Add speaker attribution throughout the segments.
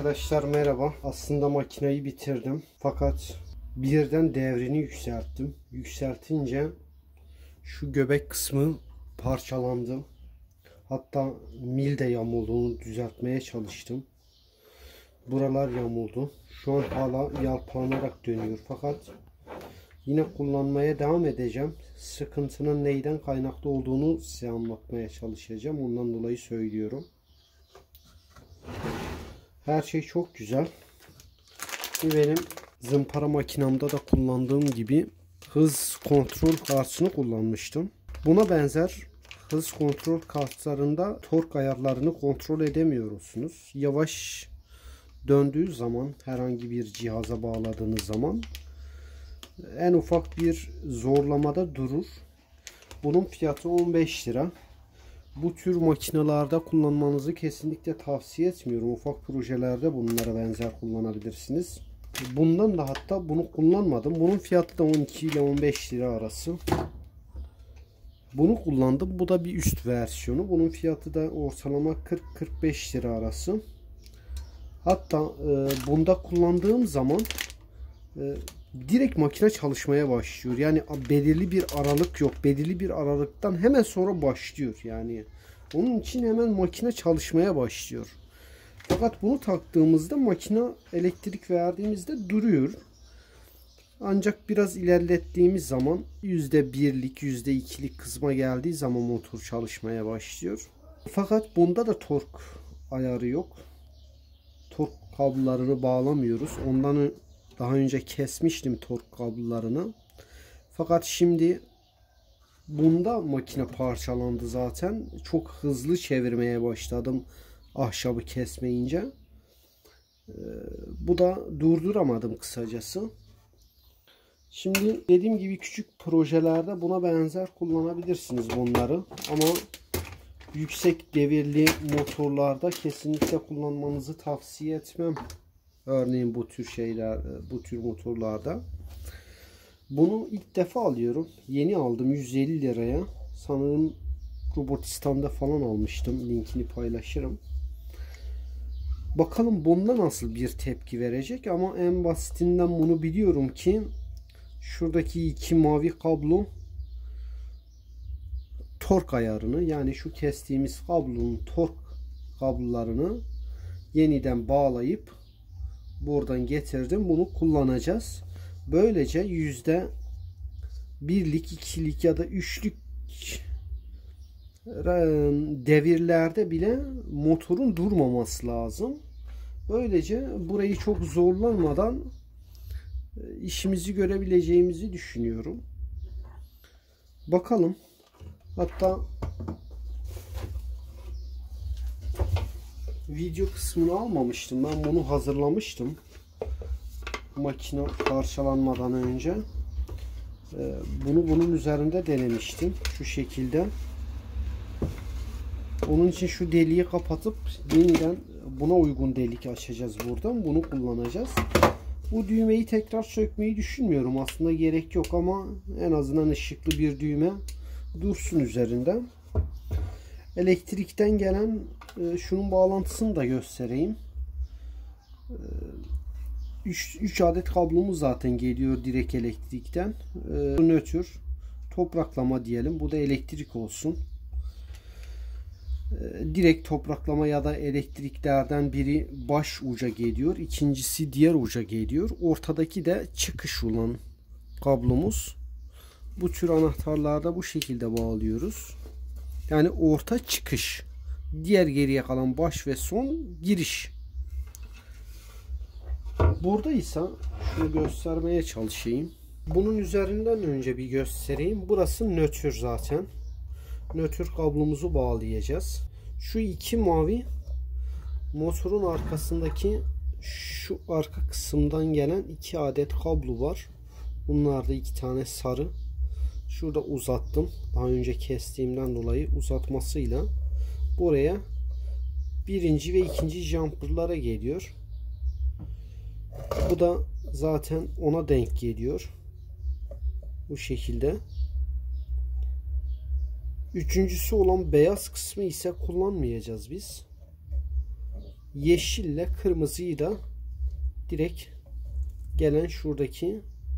Speaker 1: Arkadaşlar merhaba. Aslında makineyi bitirdim. Fakat birden devrini yükselttim. Yükseltince şu göbek kısmı parçalandı. Hatta mil de yamulduğunu düzeltmeye çalıştım. Buralar yamuldu. Şu an hala yalpalanarak dönüyor. Fakat yine kullanmaya devam edeceğim. Sıkıntının neyden kaynaklı olduğunu size anlatmaya çalışacağım. Ondan dolayı söylüyorum. Her şey çok güzel. Benim zımpara makinamda da kullandığım gibi hız kontrol kartını kullanmıştım. Buna benzer hız kontrol kartlarında tork ayarlarını kontrol edemiyorsunuz. Yavaş döndüğü zaman, herhangi bir cihaza bağladığınız zaman en ufak bir zorlamada durur. Bunun fiyatı 15 lira. Bu tür makinalarda kullanmanızı kesinlikle tavsiye etmiyorum. Ufak projelerde bunlara benzer kullanabilirsiniz. Bundan da hatta bunu kullanmadım. Bunun fiyatı da 12 ile 15 lira arası. Bunu kullandım. Bu da bir üst versiyonu. Bunun fiyatı da ortalama 40-45 lira arası. Hatta bunda kullandığım zaman direkt makine çalışmaya başlıyor. Yani belirli bir aralık yok. Belirli bir aralıktan hemen sonra başlıyor. Yani onun için hemen makine çalışmaya başlıyor. Fakat bunu taktığımızda makine elektrik verdiğimizde duruyor. Ancak biraz ilerlettiğimiz zaman %1'lik %2'lik kısma geldiği zaman motor çalışmaya başlıyor. Fakat bunda da tork ayarı yok. Tork kablolarını bağlamıyoruz. Ondan daha önce kesmiştim tork kablolarını. Fakat şimdi bunda makine parçalandı zaten. Çok hızlı çevirmeye başladım ahşabı kesmeyince. Bu da durduramadım kısacası. Şimdi dediğim gibi küçük projelerde buna benzer kullanabilirsiniz bunları. Ama yüksek devirli motorlarda kesinlikle kullanmanızı tavsiye etmem. Örneğin bu tür şeyler, bu tür motorlarda. Bunu ilk defa alıyorum. Yeni aldım 150 liraya. Sanırım Robotistan'da falan almıştım. Linkini paylaşırım. Bakalım bunda nasıl bir tepki verecek, ama en basitinden bunu biliyorum ki şuradaki iki mavi kablo tork ayarını, yani şu kestiğimiz kablonun tork kablolarını yeniden bağlayıp buradan getirdim. Bunu kullanacağız. Böylece %1'lik, 2'lik ya da 3'lük devirlerde bile motorun durmaması lazım. Böylece burayı çok zorlanmadan işimizi görebileceğimizi düşünüyorum. Bakalım. Hatta video kısmını almamıştım. Ben bunu hazırlamıştım. Makine parçalanmadan önce. Bunun üzerinde denemiştim. Şu şekilde. Onun için şu deliği kapatıp yeniden buna uygun delik açacağız buradan. Bunu kullanacağız. Bu düğmeyi tekrar sökmeyi düşünmüyorum. Aslında gerek yok ama en azından ışıklı bir düğme dursun üzerinde. Elektrikten gelen şunun bağlantısını da göstereyim. 3 adet kablomuz zaten geliyor direkt elektrikten. Nötr, topraklama diyelim. Bu da elektrik olsun. Direkt topraklama ya da elektriklerden biri baş uca geliyor. İkincisi diğer uca geliyor. Ortadaki de çıkış olan kablomuz. Bu tür anahtarlarda bu şekilde bağlıyoruz. Yani orta çıkış. Diğer geriye kalan baş ve son giriş. Burada ise şunu göstermeye çalışayım. Bunun üzerinden önce bir göstereyim. Burası nötr zaten. Nötr kablomuzu bağlayacağız. Şu iki mavi motorun arkasındaki şu arka kısımdan gelen 2 adet kablo var. Bunlar da 2 tane sarı. Şurada uzattım. Daha önce kestiğimden dolayı uzatmasıyla buraya birinci ve ikinci jumperlara geliyor. Bu da zaten ona denk geliyor. Bu şekilde. Üçüncüsü olan beyaz kısmı ise kullanmayacağız biz. yeşille kırmızıyı da direkt gelen şuradaki,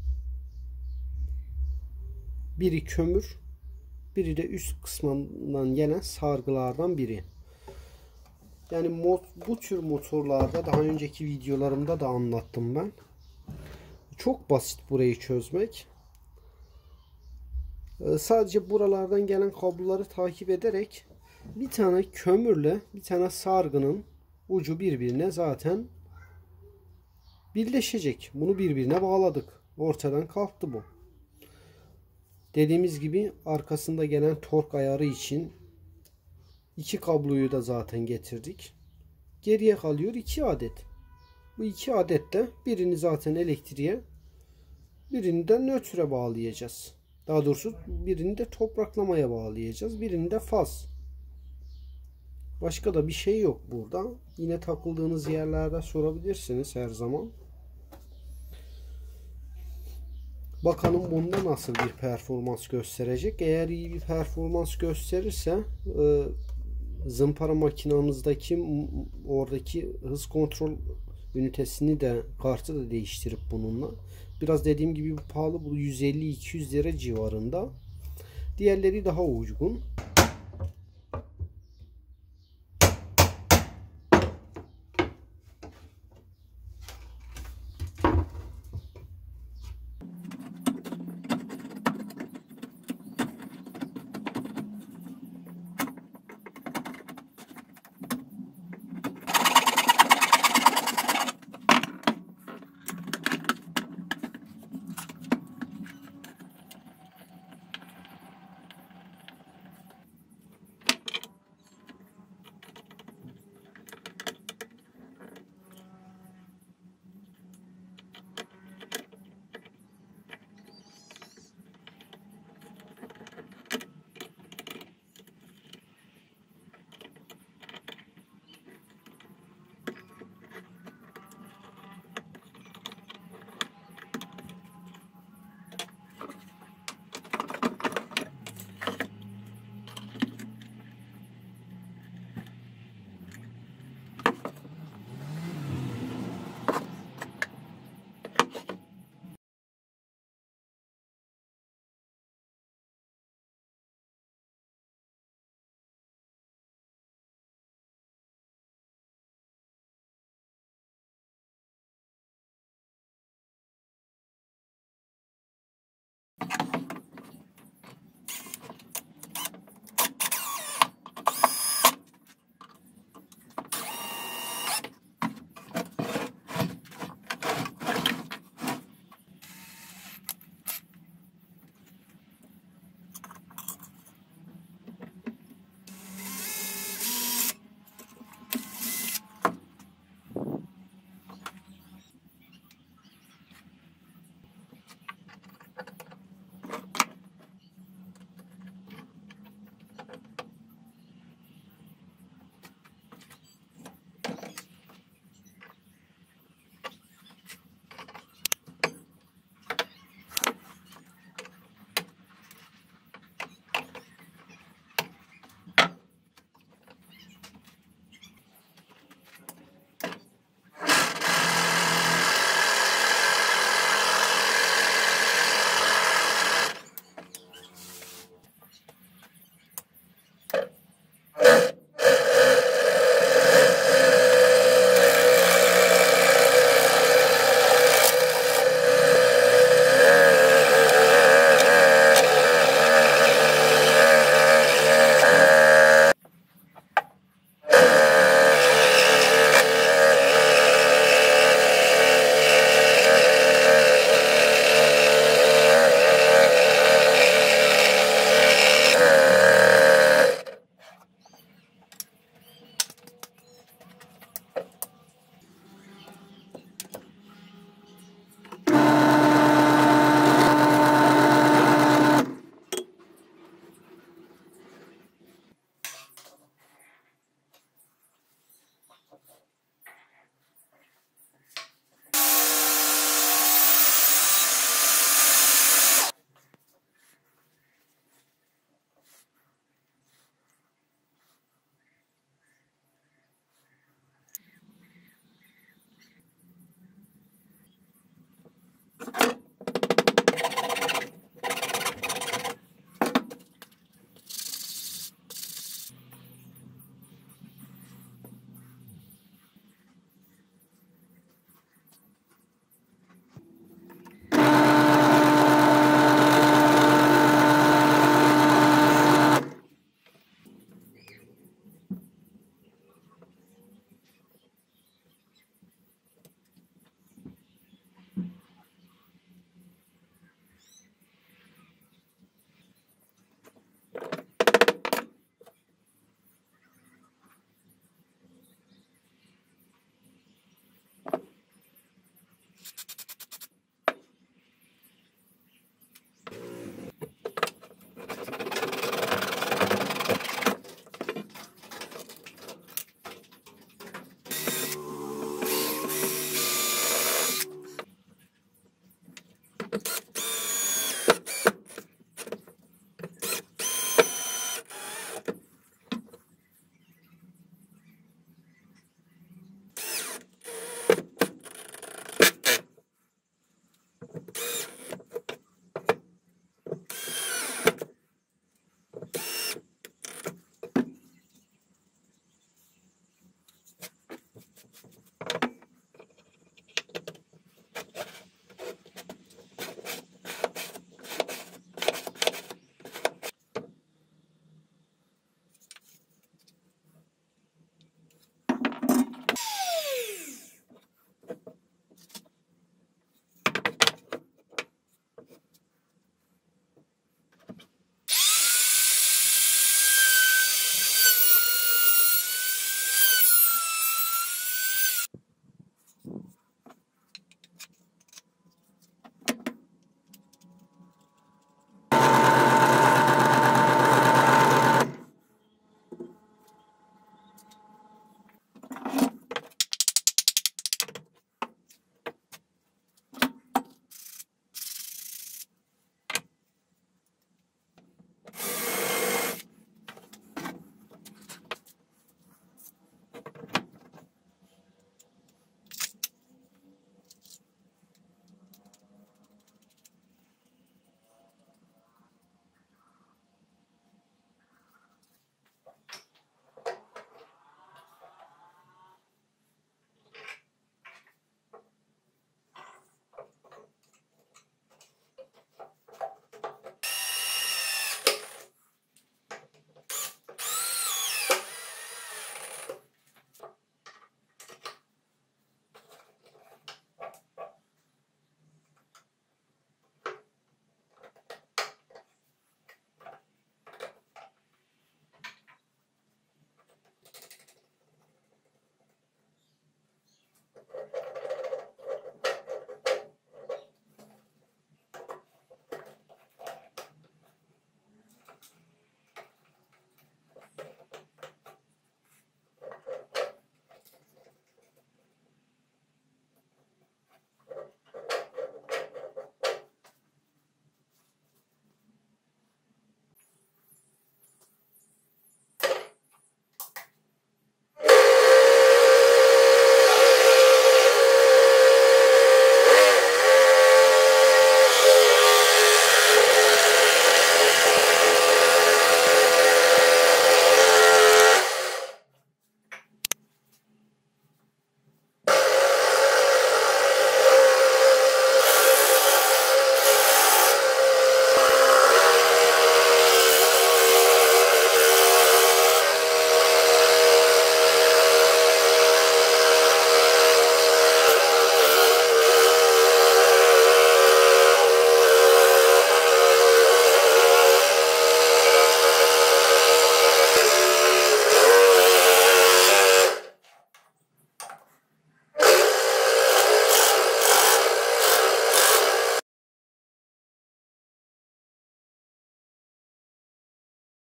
Speaker 1: biri kömür, biri de üst kısmından gelen sargılardan biri. Yani bu tür motorlarda daha önceki videolarımda da anlattım ben. Çok basit burayı çözmek. Sadece buralardan gelen kabloları takip ederek bir tane kömürle bir tane sargının ucu birbirine zaten birleşecek. Bunu birbirine bağladık. Ortadan kalktı bu. Dediğimiz gibi arkasında gelen tork ayarı için iki kabloyu da zaten getirdik. Geriye kalıyor 2 adet. Bu 2 adet de birini zaten elektriğe, birini de nötre bağlayacağız. Daha doğrusu birini de topraklamaya bağlayacağız. Birini de faz. Başka da bir şey yok burada. Yine takıldığınız yerlerde sorabilirsiniz her zaman. Bakalım bunda nasıl bir performans gösterecek. Eğer iyi bir performans gösterirse zımpara makinamızdaki oradaki hız kontrol ünitesini de, kartı da değiştirip bununla. Biraz dediğim gibi pahalı, bu 150-200 lira civarında. Diğerleri daha uygun.